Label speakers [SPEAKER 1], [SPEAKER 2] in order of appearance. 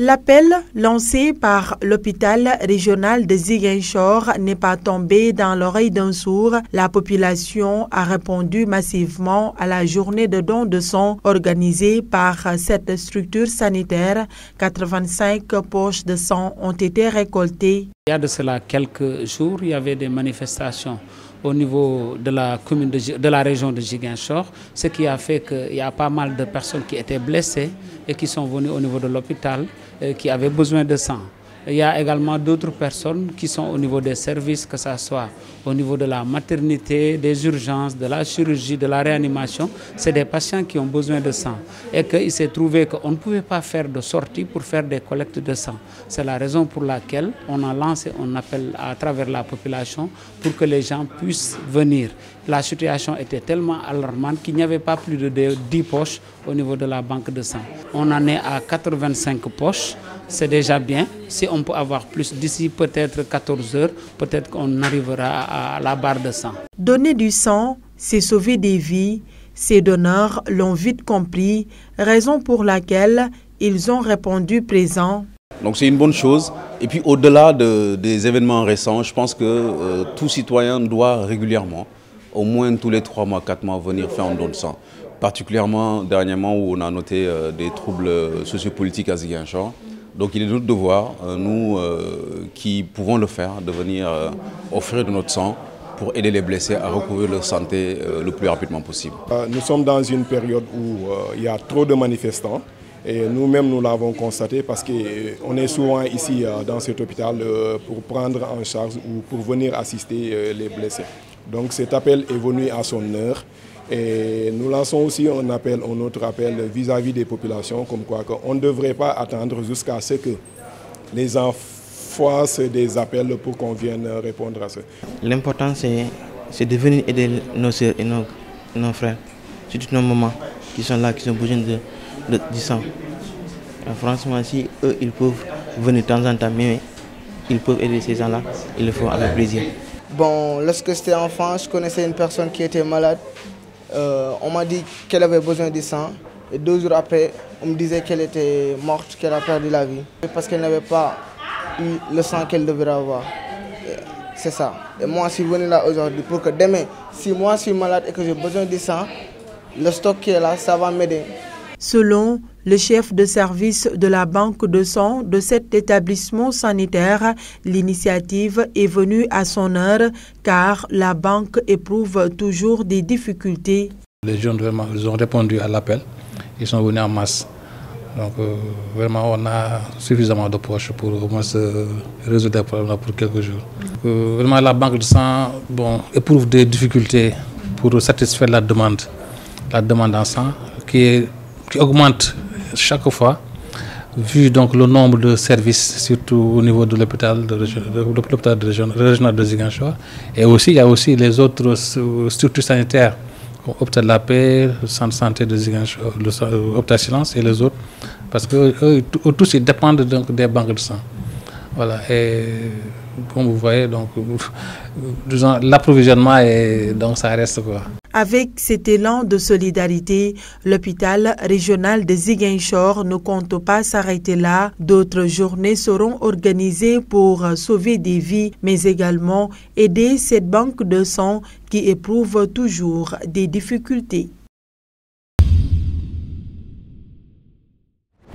[SPEAKER 1] L'appel lancé par l'hôpital régional de Ziguinchor n'est pas tombé dans l'oreille d'un sourd. La population a répondu massivement à la journée de don de sang organisée par cette structure sanitaire. 85 poches de sang ont été récoltées.
[SPEAKER 2] Il y a de cela quelques jours, il y avait des manifestations au niveau de la commune de la région de Ziguinchor, ce qui a fait qu'il y a pas mal de personnes qui étaient blessées et qui sont venues au niveau de l'hôpital qui avaient besoin de sang. Il y a également d'autres personnes qui sont au niveau des services, que ce soit au niveau de la maternité, des urgences, de la chirurgie, de la réanimation. C'est des patients qui ont besoin de sang et qu'il s'est trouvé qu'on ne pouvait pas faire de sortie pour faire des collectes de sang. C'est la raison pour laquelle on a lancé un appel à travers la population pour que les gens puissent venir. La situation était tellement alarmante qu'il n'y avait pas plus de 10 poches au niveau de la banque de sang. On en est à 85 poches, c'est déjà bien. Si on peut avoir plus d'ici peut-être 14 heures, peut-être qu'on arrivera à la barre de sang.
[SPEAKER 1] Donner du sang, c'est sauver des vies. Ces donneurs l'ont vite compris, raison pour laquelle ils ont répondu présents.
[SPEAKER 3] Donc c'est une bonne chose. Et puis au-delà des événements récents, je pense que tout citoyen doit régulièrement, au moins tous les 3 mois, 4 mois, venir faire un don de sang. Particulièrement dernièrement où on a noté des troubles sociopolitiques à Ziguinchor. Donc il est de notre devoir, nous qui pouvons le faire, de venir offrir de notre sang pour aider les blessés à recouvrir leur santé le plus rapidement possible.
[SPEAKER 4] Nous sommes dans une période où il y a trop de manifestants et nous-mêmes nous l'avons constaté parce qu'on est souvent ici dans cet hôpital pour prendre en charge ou pour venir assister les blessés. Donc cet appel est venu à son heure. Et nous lançons aussi un autre appel vis-à-vis des populations, comme quoi on ne devrait pas attendre jusqu'à ce que les gens fassent des appels pour qu'on vienne répondre à ça.
[SPEAKER 5] L'important c'est de venir aider nos soeurs et nos frères, surtout nos mamans qui sont là, qui ont besoin du sang. Et franchement, si eux ils peuvent venir de temps en temps, mais ils peuvent aider ces gens-là, ils le font avec plaisir.
[SPEAKER 6] Bon, lorsque j'étais enfant, je connaissais une personne qui était malade. On m'a dit qu'elle avait besoin de sang et 2 jours après, on me disait qu'elle était morte, qu'elle a perdu la vie parce qu'elle n'avait pas eu le sang qu'elle devrait avoir. C'est ça. Et moi, je suis venu là aujourd'hui pour que demain, si moi je suis malade et que j'ai besoin de sang, le stock qui est là, ça va m'aider.
[SPEAKER 1] Selon le chef de service de la banque de sang de cet établissement sanitaire, l'initiative est venue à son heure car la banque éprouve toujours des difficultés.
[SPEAKER 7] Les jeunes vraiment, ils ont répondu à l'appel, ils sont venus en masse. Donc vraiment on a suffisamment de poches pour au moins résoudre les problèmes pour quelques jours. Vraiment la banque de sang éprouve des difficultés pour satisfaire la demande en sang qui augmente chaque fois, vu donc le nombre de services, surtout au niveau de l'hôpital régional de Ziguinchor. Et aussi, il y a aussi les autres structures sanitaires, comme l'hôpital de la Paix, le centre de santé de Ziguinchor, l'hôpital Silence et les autres, parce que tous ils dépendent donc des banques de sang. Voilà. Et comme vous voyez, donc, disons, l'approvisionnement donc ça reste quoi.
[SPEAKER 1] Avec cet élan de solidarité, l'hôpital régional de Ziguinchor ne compte pas s'arrêter là. D'autres journées seront organisées pour sauver des vies, mais également aider cette banque de sang qui éprouve toujours des difficultés.